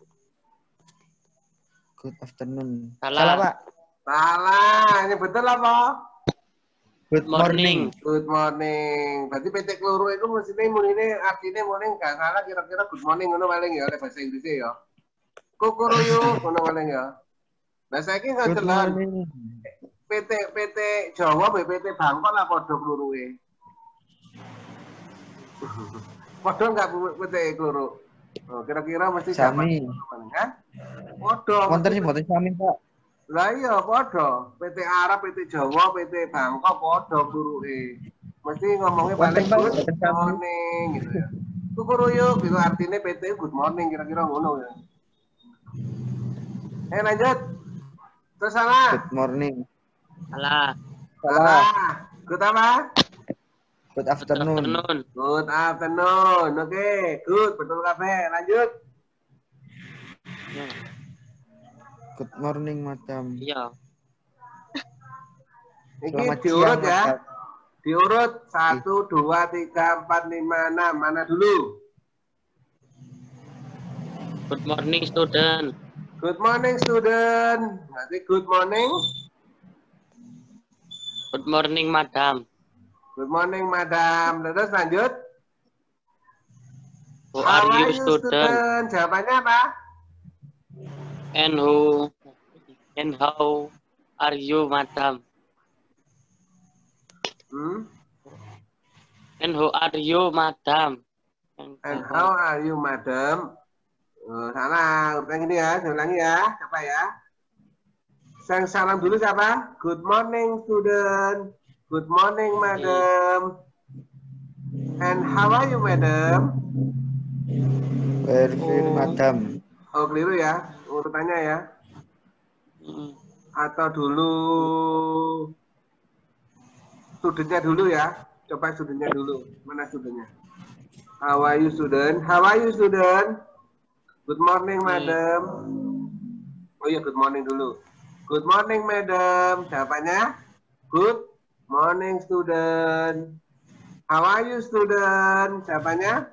Speaker 3: Good afternoon.
Speaker 6: Salah.
Speaker 3: Salah, Pak.
Speaker 1: Salah. Ini betul apa?
Speaker 3: Good morning.
Speaker 1: Good morning. Berarti P T Kloro itu mesti ini artinya morning nggak salah kira-kira good morning ngono paling ya oleh bahasa Inggrisnya ya. Kukuruyu ngono paling ya. Nah saiki
Speaker 3: Good
Speaker 1: ngoten lan
Speaker 3: morning.
Speaker 1: P T P T Jawa B P T Bangkok lah padha kluruhe. Padha enggak P T Kloro? Oh, kira-kira mesti
Speaker 3: Sami.
Speaker 1: kan? Padha.
Speaker 3: Wonten sing mboten sami, Pak.
Speaker 1: Lah iya padha. P T Arab, P T Jawa, P T Bangkok padha kluruhe. Mesti ngomongnya paling
Speaker 3: Wonten, Pak,
Speaker 1: good
Speaker 3: mboten sami.
Speaker 1: morning gitu ya. Kukuruyu gitu artinya P T good morning kira-kira ngono ya. Eh lanjut. Terus salah.
Speaker 3: Good morning.
Speaker 6: Salah.
Speaker 1: Salah. Good apa?
Speaker 3: Good afternoon.
Speaker 6: Afternoon.
Speaker 1: Good afternoon. Oke, good. Betul kabeh. Lanjut.
Speaker 6: Ya.
Speaker 3: Good morning, madam.
Speaker 6: Iya.
Speaker 1: Ini
Speaker 3: Selamat
Speaker 1: diurut
Speaker 3: siang,
Speaker 1: ya.
Speaker 3: madam.
Speaker 1: Diurut satu, dua, tiga, empat, lima, enam. Mana dulu?
Speaker 6: Good morning, student.
Speaker 1: Good morning, student. Nanti good morning.
Speaker 6: Good morning, madam.
Speaker 1: Good morning, madam. Terus lanjut.
Speaker 6: Who are
Speaker 1: How
Speaker 6: you, student?
Speaker 1: Jawabannya apa?
Speaker 6: And who and how are you, madam?
Speaker 1: Hmm?
Speaker 6: And who are you, madam?
Speaker 1: And how are you, madam? Oh, salah. Urutan gini ya. Saya ulangi ya. Siapa ya? Yang salam dulu siapa? Good morning, student. Good morning, madam. And how are you, madam?
Speaker 3: Very good, madam.
Speaker 1: Oh, keliru ya. Urutannya ya.
Speaker 6: Hmm.
Speaker 1: Atau dulu studentnya dulu ya. Coba studentnya dulu. Mana studentnya? How are you, student? How are you, student? Good morning, madam. Oh iya, good morning dulu. Good morning, madam. Jawabannya? Good morning, student. How are you, student? Jawabannya?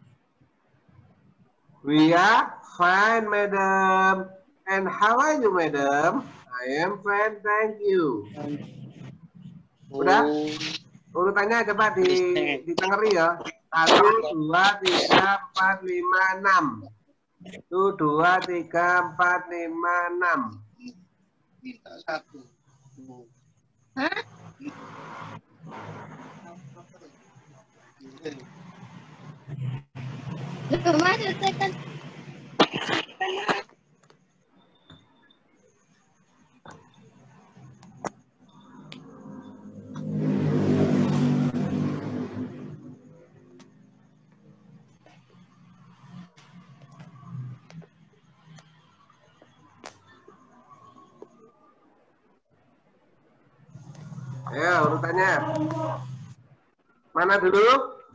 Speaker 1: We are fine, madam. And how are you, madam? I am fine, thank you. Udah? Urutannya coba di ditengeri ya. Satu, dua, tiga, empat, lima, enam. Satu, dua, tiga, empat, lima, enam.
Speaker 2: Satu.
Speaker 1: Ya, urutannya. Mana dulu?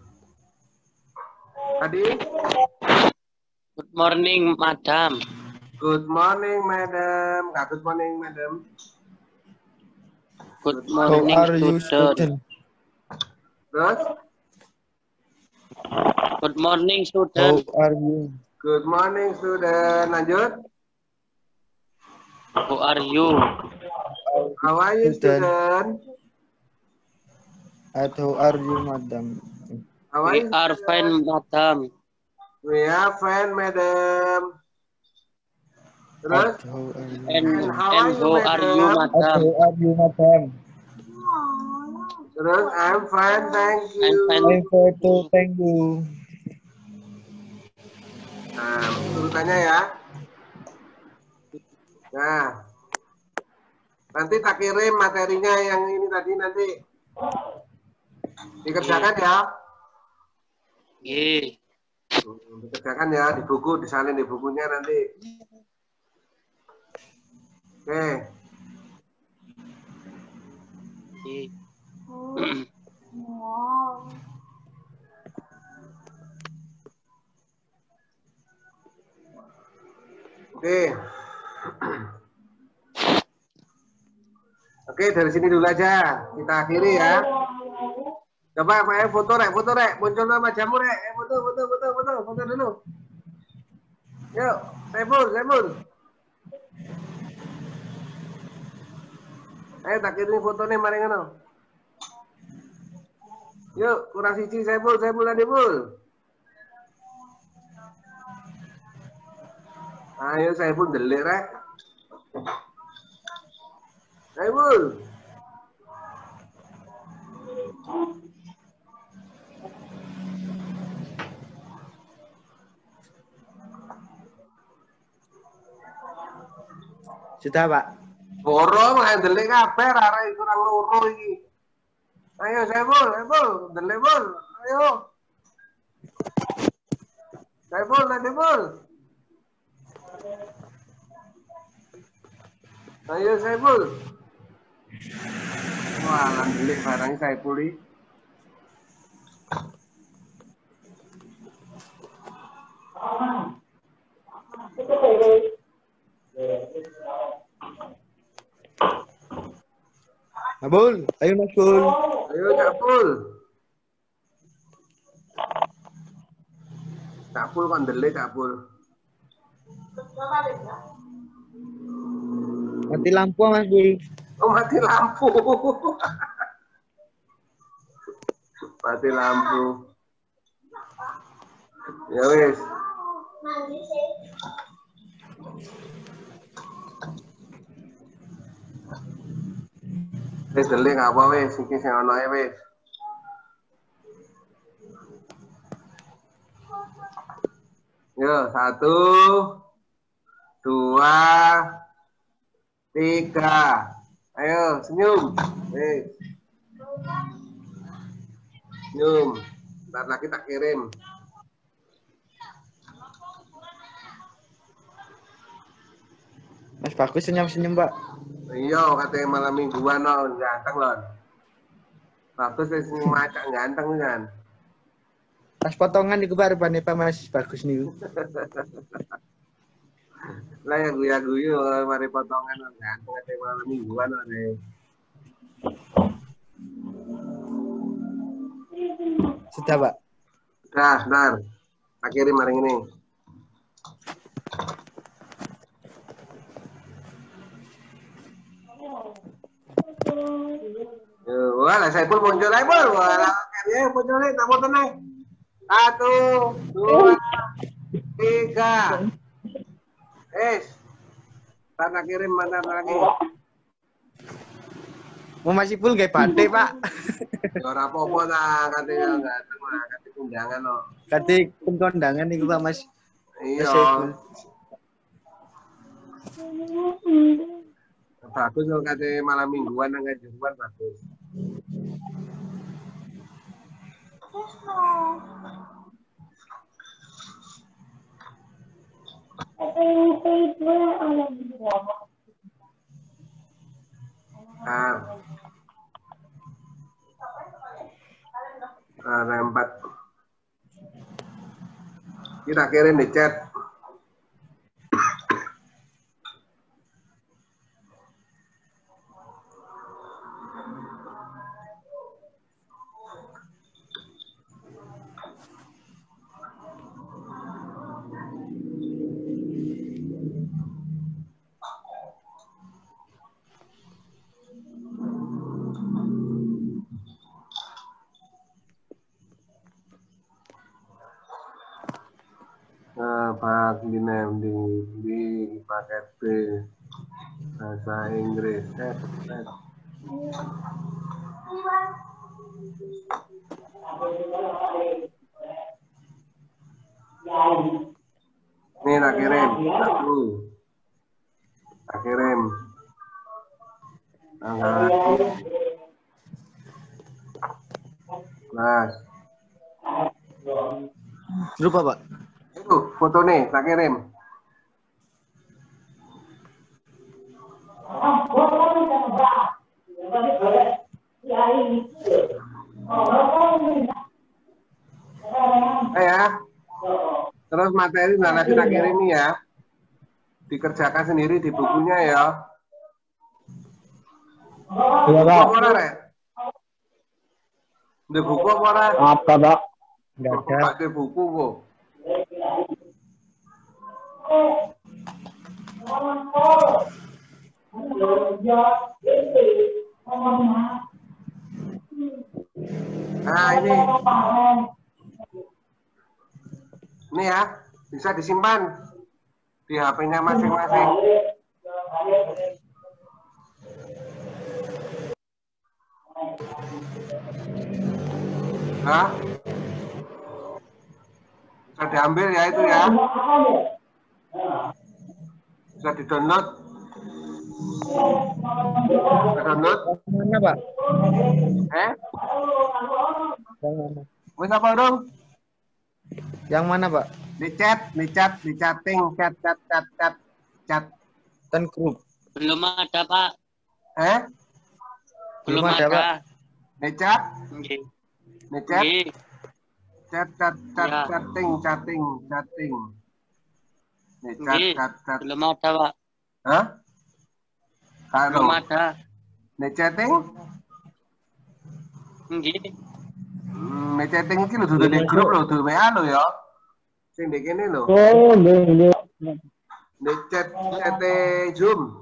Speaker 1: Tadi?
Speaker 6: Good morning, madam.
Speaker 1: Good morning, madam. Nggak good morning, madam.
Speaker 6: Good
Speaker 3: How
Speaker 6: morning,
Speaker 3: are you,
Speaker 6: student.
Speaker 3: student?
Speaker 1: Terus?
Speaker 6: Good morning,
Speaker 3: How
Speaker 6: student.
Speaker 3: are you?
Speaker 1: Good morning, student. Lanjut.
Speaker 6: Who are you?
Speaker 1: How are you, student?
Speaker 3: At how are you, madam?
Speaker 1: How are
Speaker 6: We
Speaker 1: you,
Speaker 6: are
Speaker 1: student?
Speaker 6: fine, madam.
Speaker 1: We are fine, madam. Terus?
Speaker 3: At how are you?
Speaker 6: And
Speaker 1: And how
Speaker 6: and
Speaker 1: are you,
Speaker 6: who are you,
Speaker 1: madam?
Speaker 3: At
Speaker 6: madam?
Speaker 3: how are you, madam?
Speaker 1: Terus I'm fine, thank
Speaker 6: I'm
Speaker 1: you.
Speaker 6: fine.
Speaker 3: I'm photo, thank you.
Speaker 1: Nah, urutannya ya. Nah, nanti tak kirim materinya yang ini tadi nanti dikerjakan ya.
Speaker 6: Oke.
Speaker 1: Dikerjakan ya di buku, disalin di bukunya nanti. Oke.
Speaker 6: Oke.
Speaker 1: Oke. Oke, dari sini dulu aja. Kita akhiri ya. Coba Pak, foto rek, foto rek. Muncul nama jamu rek. Eh, foto, foto, foto, foto, foto dulu. Yuk, Saiful, Saiful. Ayo tak kirim fotonya mari ngono. Yuk, kurang siji Saiful, Saiful Adibul. Ayo Saiful delik rek. Saiful.
Speaker 3: Sudah, Pak.
Speaker 1: Borong ae delik kabeh arek kurang loro iki. Ayo Saiful, Saiful, delik bol. Ayo. Saiful, Saiful. Ayo Saiful. Wah, lan delik barang Saiful iki.
Speaker 3: Abul, ayo Mas Bul.
Speaker 1: Ayo Cak Pul. Cak Pul kon delik Cak Pul.
Speaker 3: Mati lampu Mas Bul.
Speaker 1: Oh, mati lampu. Mati lampu. Ya wis. Wis delik apa wis iki sing ono e wis. Yo, satu, dua, tiga. Ayo, senyum. Wis. Senyum. Ntar lagi tak kirim.
Speaker 3: Mas Bagus senyum-senyum, Pak.
Speaker 1: Iya, katanya malam mingguan no, ganteng loh. Bagus wis macak ganteng kan.
Speaker 3: Pas potongan niku Pak rupane Pak Mas Bagus niku.
Speaker 1: Lah ya guyu-guyu mari potongan no, ganteng katanya malam mingguan no.
Speaker 3: Sudah, Pak.
Speaker 1: Dah, bentar. Tak kirim hari ini. Wah, saya pun muncul lagi, Bol. Wah, kayaknya muncul nih, tak foto nih. Satu, dua, tiga. Es. Tanah kirim mana lagi?
Speaker 3: Mau masih full kayak batik, Pak.
Speaker 1: Ya ora apa-apa ta, katanya enggak terima, katanya undangan no.
Speaker 3: Kati kondangan niku Pak Mas.
Speaker 1: Iya. Bagus kalau katanya malam mingguan nang Jumat bagus. Ah. Ada empat. Kita kirim di chat. Pak di di di paket B bahasa Inggris. Eh, eh. Nih, tak kirim. Satu. Tak kirim. Tanggal lagi. Mas.
Speaker 3: Lupa, Pak.
Speaker 1: Itu foto nih, tak kirim. Eh ya. Terus materi nah lagi tak kirim nih ya. Dikerjakan sendiri di bukunya ya.
Speaker 5: Iya, Pak.
Speaker 1: Buku apa, Rek? Di buku apa, Rek?
Speaker 5: Apa, Pak? Enggak ada.
Speaker 1: Pakai buku kok. Nah, ini. Ini ya, bisa disimpan di H P-nya masing-masing. Nah, bisa diambil ya itu ya. Bisa di-download. Download.
Speaker 3: Mana, Pak?
Speaker 1: Eh?
Speaker 3: Yang mana?
Speaker 1: Wis apa dong?
Speaker 3: Yang mana, Pak?
Speaker 1: Di chat, di chat, di chatting, chat, chat, chat, chat, chat.
Speaker 3: Dan grup.
Speaker 6: Belum ada, Pak.
Speaker 1: Eh?
Speaker 6: Belum
Speaker 3: Belum ada, Pak.
Speaker 6: ada.
Speaker 1: Di chat,
Speaker 6: Nggih.
Speaker 1: di chat,
Speaker 6: Nggih.
Speaker 1: chat, chat, chat,
Speaker 6: Ya.
Speaker 1: chatting, chatting, chatting. Di chat,
Speaker 6: Nggih.
Speaker 1: chat, chat.
Speaker 6: Belum ada, Pak.
Speaker 1: Hah?
Speaker 6: Belum
Speaker 1: Kalau
Speaker 6: ada.
Speaker 1: di chatting,
Speaker 6: Nggih.
Speaker 1: hmm, di chatting iki lho dudu di grup lho, dudu W A lho ya. Sing di kene lho.
Speaker 5: Oh, nggih, nggih.
Speaker 1: Di chat, chat Zoom.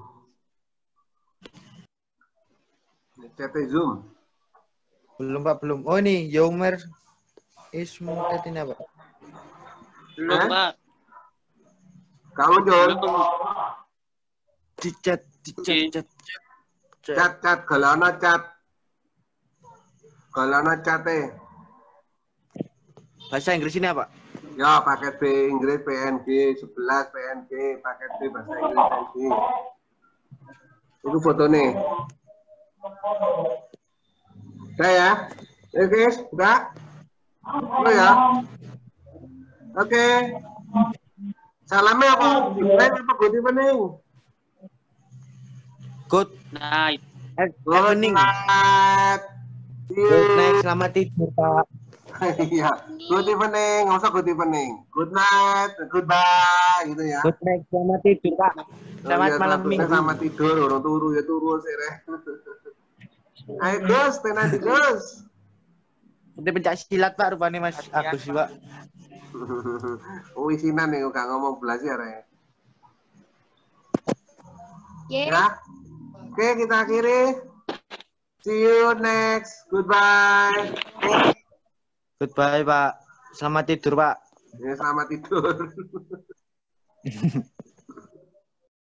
Speaker 1: Di chat Zoom.
Speaker 3: Belum, Pak, belum. Oh, ini Yomer Ismu ini apa?
Speaker 6: Belum,
Speaker 1: Eh?
Speaker 6: Pak.
Speaker 1: Kamu Jon,
Speaker 6: Belum.
Speaker 3: Di chat, di chat,
Speaker 6: Nggih.
Speaker 3: chat. chat.
Speaker 1: chat, chat, galana chat. Galana chat e.
Speaker 3: Bahasa Inggris ini apa?
Speaker 1: Ya, paket B Inggris P N G sebelas P N G, paket B bahasa Inggris P N G. Itu foto nih. Udah ya? Oke, guys, udah? Udah ya? Oke. Salamnya apa? Lain apa good evening?
Speaker 3: Good
Speaker 6: Nah,
Speaker 1: Good
Speaker 3: evening.
Speaker 1: night. See you.
Speaker 3: Good night, selamat tidur, Pak.
Speaker 1: Iya, good evening, nggak usah good evening. Good night, goodbye, gitu ya.
Speaker 3: Good night, selamat tidur, Pak. Selamat
Speaker 1: Oh, iya,
Speaker 3: malam
Speaker 1: selamat-
Speaker 3: minggu.
Speaker 1: Selamat tidur, orang turu ya turu sih, Reh. Ayo Gus, tenan di Gus.
Speaker 3: Nanti pencak silat, Pak, rupanya Mas Agus, Pak.
Speaker 1: Oh, isinan nih, gak ngomong belas ya, Reh.
Speaker 7: Yeah.
Speaker 1: Ya, oke kita akhiri. See you next. Goodbye.
Speaker 3: Goodbye, Pak. Selamat tidur, Pak.
Speaker 1: Ya, selamat tidur.